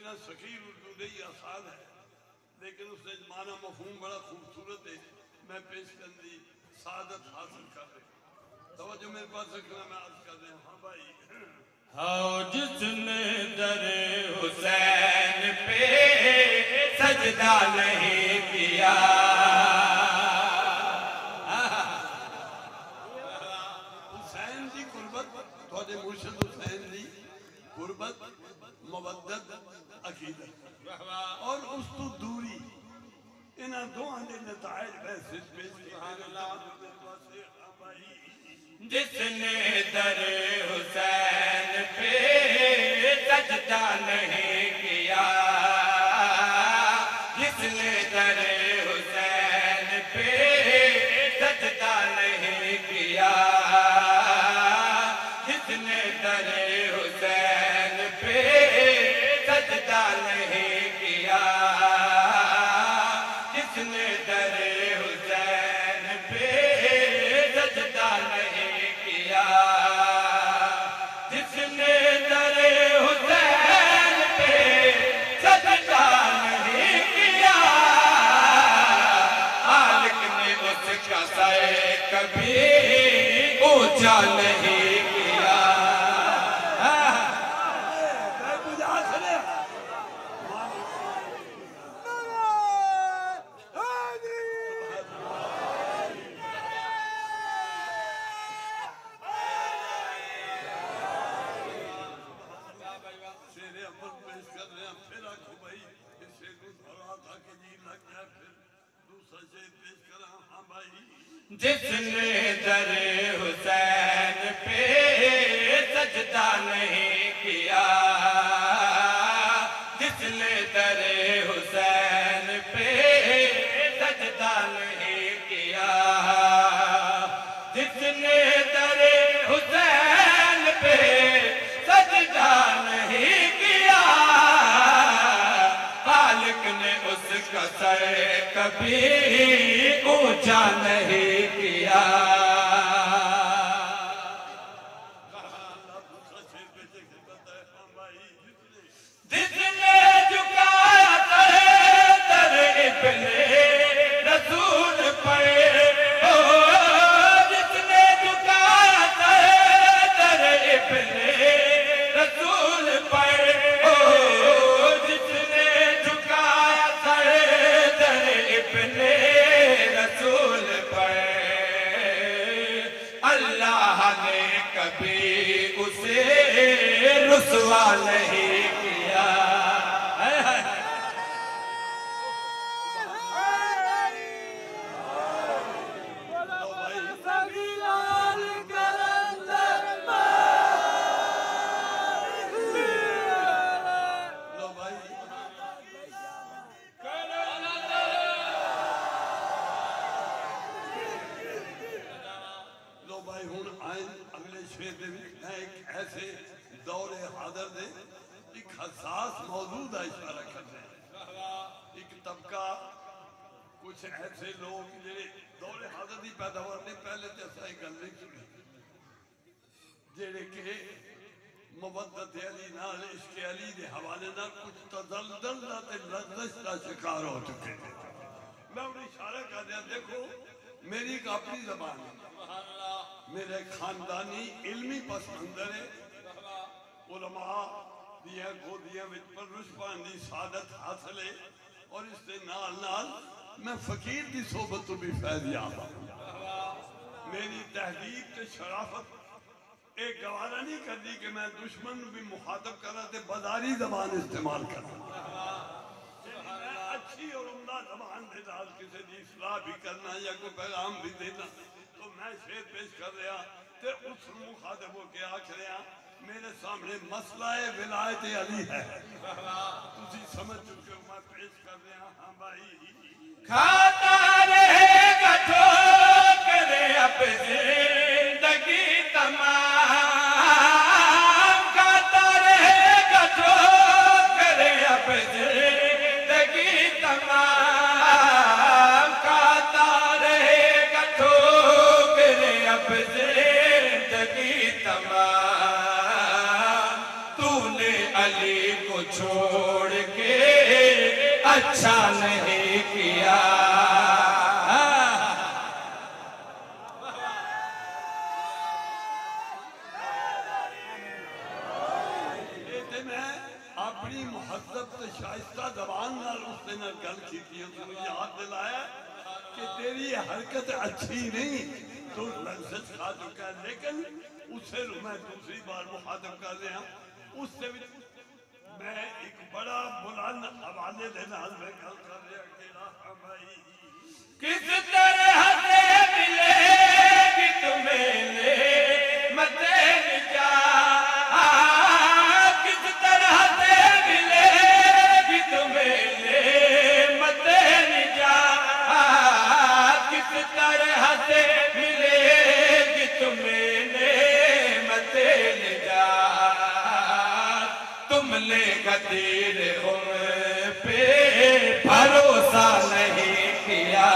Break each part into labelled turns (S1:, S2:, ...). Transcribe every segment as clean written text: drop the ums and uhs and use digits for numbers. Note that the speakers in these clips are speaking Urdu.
S1: میرا ثقیل اردو نہیں آسان ہے لیکن اس نے معنی مفہوم بڑا خوبصورت ہے میں پیش کر دی سعادت حاصل کر رہے توجہ میرے پاس رکھنا میں عرض کر رہے ہاں بھائی
S2: ہاؤ جس نے در حسین پہ سجدہ نہیں کیا
S1: حسین دی قربت تھوڑے مرشد حسین دی قربت مودت عقیدت اور اس تو دوری انہاں دو آنے نتائج ویسے پیش
S2: جس نے در حسین پہ سجدہ نہیں کیا جس نے در حسین پہ سجدہ نہیں کیا جس نے در حسین پہ سجدہ نہیں کیا جس نے در حسین پہ سجدہ نہیں کیا جس نے در حسین پہ سجدہ نہیں کیا خالق نے اس کا سر کبھی اونچا نہیں کیا جس نے در حسین پہ سجدہ نہیں کیا جس نے در حسین پہ سجدہ نہیں کیا جس نے در حسین پہ سجدہ نہیں کیا خالق نے اس کا سر کبھی اونچا نہیں کیا جس نے جھکایا سر ابن رسول پر جس نے جھکایا سر ابن رسول پر جس نے جھکایا سر ابن رسول پر اللہ نے کبھی اسے رسوا نہیں کیا
S1: ایسے دور حاضر دے ایک حساس موضوع دا اشارہ کرتے ہیں ایک طبقہ کچھ ایسے لوگ جنہیں دور حاضر دی پیداوار نے پہلے جیسا ایک گل نہیں سنی جنہیں کہ مودت علی نال عشق علی دے حوالے نال کچھ تزلزل دا تے لذت دا شکار ہو چکے تھے میں انہیں اشارہ کر دیا دیکھو میری ایک اپنی زبان ہے میرے خاندانی علمی پس منظر ہے علماء دیاں گودیاں وچ پرورش پاندی سعادت حاصل ہے اور اس سے نال نال میں فقیر دی صحبت تو بھی فیض یاب ہوں میری تحقیق کے شرافت ایک گوارہ نہیں کر دی کہ میں دشمن بھی مخاطب کر رہا تھے بازاری زبان استعمال کر رہا میں اچھی اور عمدہ زبان دے دال کسی دی اصلاح بھی کرنا یا کوئی پیغام بھی دینا تو میں شعر پیش کر رہا تے اس مخاطب ہو کے آکھ رہا میرے سامنے مسئلہ ولایت علی ہے تسی سمجھ چکے ہو میں پیش کر رہا ہاں بھائی
S2: کھاتا رہے گا ٹھوکر اب زندگی تمام کھاتا رہے گا ٹھوکر اب زندگی تمام کھاتا رہے گا ٹھوکر اب زندگی تمام تو نے علی کو کو چھوڑ کے اچھا نہیں کیا
S1: اپنی مہذب تے شائستہ زبان نال اس دن گل کی تھی اس نے یاد دلایا کہ تیری یہ حرکت اچھی نہیں تو لذت کھا چکا ہے لیکن اسے میں دوسری بار مخاطب کر رہا ہوں اس سے میں ایک بڑا بلند حوالے دے نال میں گل کر رہا کہ راہ بھائی
S2: کس طرح سے ملے گی تمہیں نعمت نجات کس طرح سے ملے گی تمہیں نعمت نجات کس طرح سے ملے گی تمہیں نعمت نجات تم نے غدیر عمر پہ بھروسہ نہیں کیا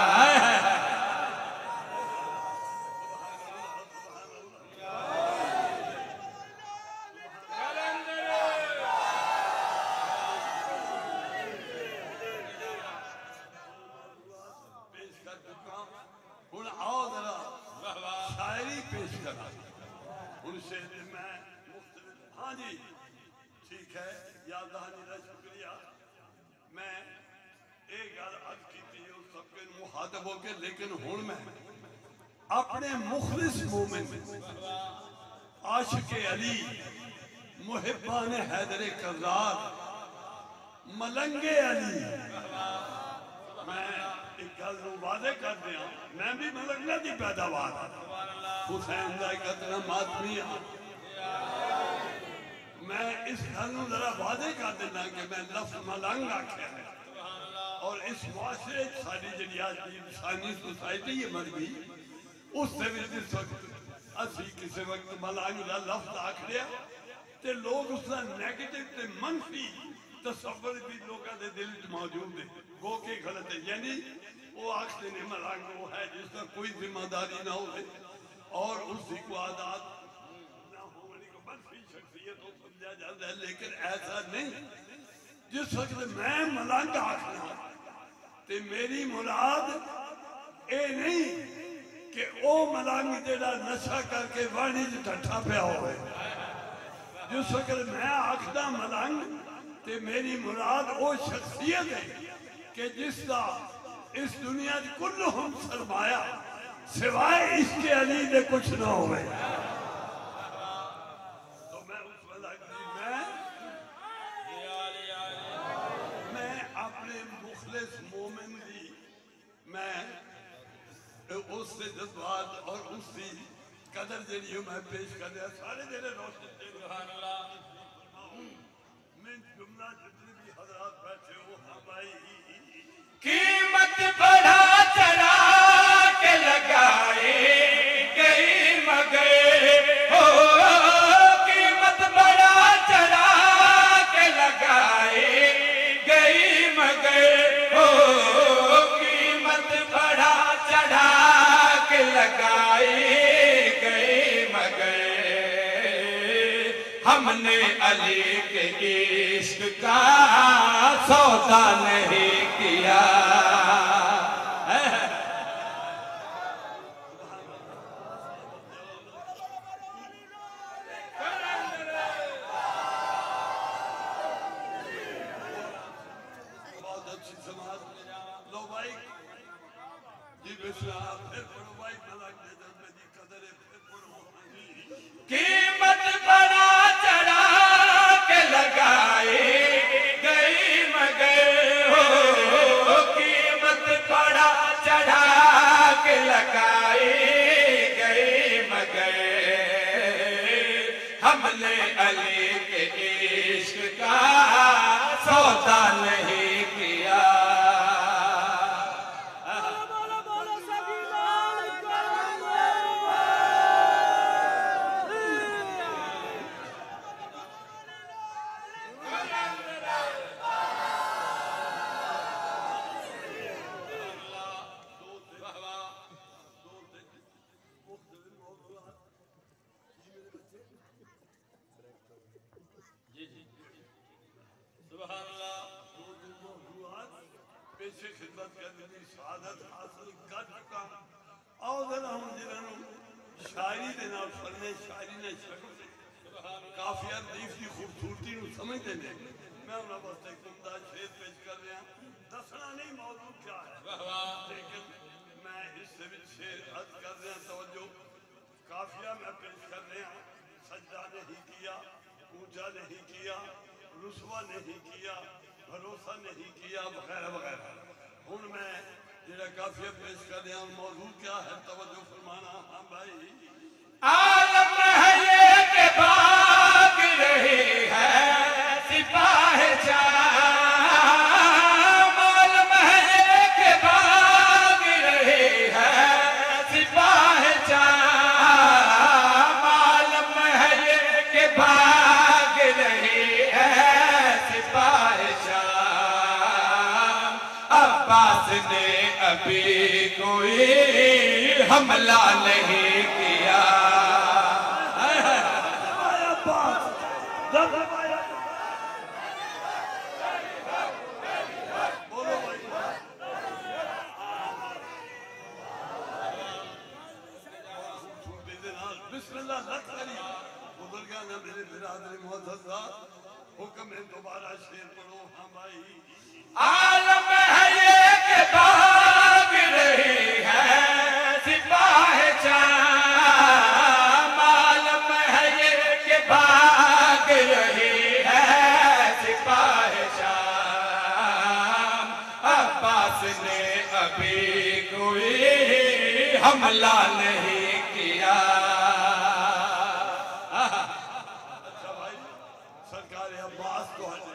S1: شاعری پیش کرا ان سے میں مختلف ہاں جی ٹھیک ہے یاد دہانی کا شکریہ میں ایک گل عرض کی تھی اس سب کے مخاطب ہو کے لیکن ہن میں اپنے مخلص مومن عاشق علی محبان حیدر کرار ملنگ علی میں ایک گل نو واضح کر دیا میں بھی ملنگا دی پیداوار حسین دا ایک اتنا ماتمی ہاں میں اس گل نو ذرا واضح کر دینا کہ میں لفظ ملنگ آکھیا ہے اور اس معاشرے ساری جڑی آج کی انسانی سوسائٹی یہ مر گئی اس سے بھی جس وقت اسی کسی وقت ملنگ دا لفظ آکھ لیا تے لوگ اس کا نیگیٹو تے منفی تصور بھی لوگوں دے دل وچ موجود ہے وہ کہ غلط ہے یعنی وہ آخر نے ملنگ وہ ہے جس کا کوئی ذمہ داری نہ ہوئے اور اس کو عادات نہ ہونے کو منفی شخصیت ہو سمجھا جاتا ہے لیکن ایسا نہیں جس وقت میں ملنگ آخنا تے میری مراد اے نہیں کہ او ملنگ جڑا نشہ کر کے وانی جو ٹھٹھا پیا ہوئے جس وقت میں آخنا ملنگ تے میری مراد او شخصیت ہے کہ جس کا اس دنیا کی کلہم سرمایہ سوائے عشق علی دے کچھ نہ ہوئے تو میں اس ملنگ میں اپنے مخلص مومن دی میں اس سے جذبات اور اس کی قدر جڑی میں پیش کر دیا سارے جڑے روشن سبحان اللہ میں جملہ جتنے بھی حضرات بیٹھے ہو ہمائی
S2: قیمت بڑھا چڑھا کے لگائے گئی مگر ہو قیمت بڑھا چڑھا کے لگائے گئی مگر ہو قیمت بڑھا چڑھا کے لگائے گئی مگر ہم نے علی کے عشق کا سودا نہیں کیا
S1: بہت اچھی سماعت لو بھائی جی بسرا پھر پڑھو بھائی ملنگ دے جب میں جی قدر ہے پھر پڑھو
S2: قیمت بڑھا چڑھا کے لگائے گئی مگر ہو قیمت بڑھا چڑھا کے لگائے گئی مگر ہم نے علی کے عشق کا سودا نہیں کیا
S1: پیش خدمت کرنے کی سعادت حاصل کر چکا آؤ ذرا ہم جنہوں شاعری دے نال پڑھنے شاعری نے شکل کافیہ ردیف کی خوبصورتی نو سمجھتے ہیں میں انہوں بس ایک عمدہ شعر پیش کر رہا ہوں دسنا نہیں موضوع کیا ہے لیکن میں اس سے بھی شعر عرض کر رہا ہوں توجہ کافیہ میں پیش کر رہا ہوں سجدہ نہیں کیا اونچا نہیں کیا رسوا نہیں کیا بھروسہ نہیں کیا وغیرہ وغیرہ ہن میں جڑا کافیہ پیش کر رہا ہوں موضوع کیا ہے توجہ فرمانا ہاں بھائی
S2: عالم ہے یہ کہ بھاگ رہی ہے سپاہ جام عالم ہے یہ کہ بھاگ رہی ہے سپاہ جام عالم ہے یہ کہ بھاگ رہی ہے سپاہ جام عباس نے ابھی کوئی حملہ نہیں کیا
S1: بسم اللہ لکھ کری بزرگاں میرے برادر معزز حکم ہے دوبارہ شعر پڑھو ہاں بھائی
S2: عالم ہے یہ کہ بھاگ رہی ہے سپاہ جام عالم ہے یہ کہ بھاگ رہی ہے سپاہ جام عباس نے ابھی کوئی حملہ نہیں کیا
S1: اچھا بھائی سرکار عباس کو حضرت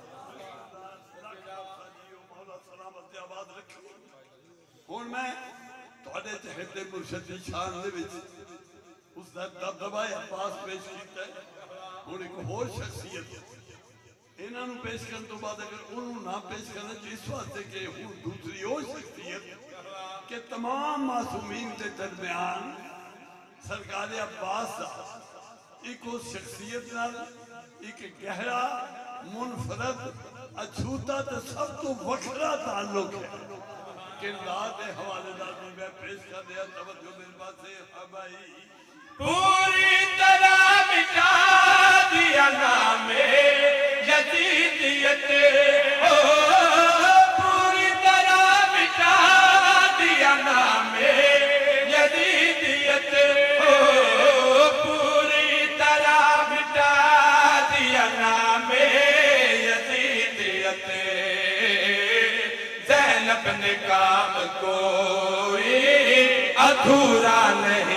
S1: مولا سلامت آباد رکھو ہن میں تھوڑے چہتے مرشد کی شان دے وچ اس دا دبدبہ عباس پیش کیتا ہے ہن ایک اور شخصیت انہاں نو پیش کرن تو بعد اگر انہوں نہ پیش کرنا جس واسطے کہ ہن دوسری اور شخصیت کہ تمام معصومین کے درمیان سرکار عباس دا ایک اس شخصیت نال ایک گہرا منفرد اچھوتا تے سب تو وکھرا تعلق ہے کہ اللہ دے حوالے دار میں پیش کر دیا توجہ میرے پاس سے ہاں بھائی
S2: پوری طرح مٹا دیا نام یزیدیت پوری طرح مٹا دیا نام یزیدیت پوری طرح مٹا دیا نام یزیدیت زینب نے کام کوئی ادھورا نہیں